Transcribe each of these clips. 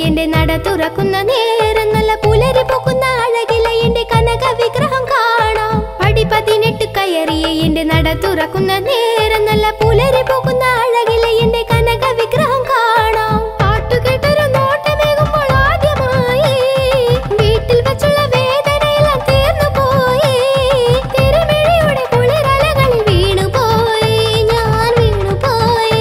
എന്റെ നട തുറക്കുന്ന നേരം നല്ല പുലരി പൊക്കുന്ന അഴകില എന്റെ കനക വിഗ്രഹം കാണാം. പടി 18 കയറിയ എന്റെ നട തുറക്കുന്ന നേരം നല്ല പുലരി പൊക്കുന്ന അഴകില എന്റെ കനക വിഗ്രഹം കാണാം. പാട്ടുകേട്ടൊരു നോട്ടമേകുമ്പോൾ ആദ്യമായി വീട്ടിൽ വെച്ചുള്ള വേദനയെല്ലാം തീർന്നു പോയി. തിരുമിഴിയുടെ കുളിരലകളിൽ വീണുപോയി, ഞാൻ വീണുപോയി.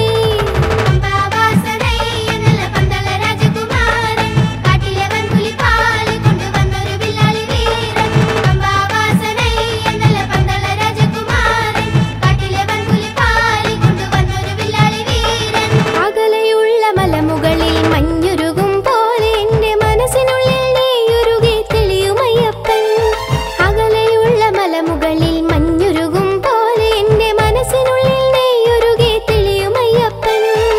അകലെയുള്ള മലമുകളിൽ മഞ്ഞുരുകും പോലെ എന്റെ മനസ്സിനുള്ളിൽ നീയുരുകി തെളിയുമയ്യപ്പൻ. അകലെയുള്ള മലമുകളിൽ മഞ്ഞുരുകും പോലെ എന്റെ മനസ്സിനുള്ളിൽ നീയുരുകി തെളിയുമയ്യപ്പൻ.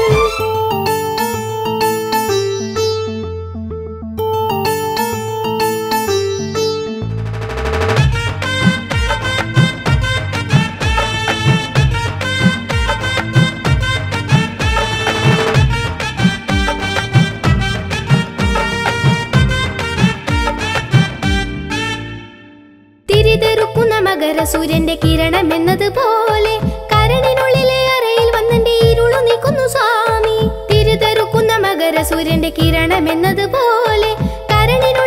തിരിതെറുക്കുന്ന മകരസൂര്യന്റെ കിരണം എന്നതുപോലെ കരണിനുള്ളിലെ അറയിൽ വന്നെന്റെ ഇരുളു നീക്കുന്നു സ്വാമി. തിരിതെറുക്കുന്ന മകരസൂര്യന്റെ കിരണം എന്നതുപോലെ കരണിനുള്ളിലെ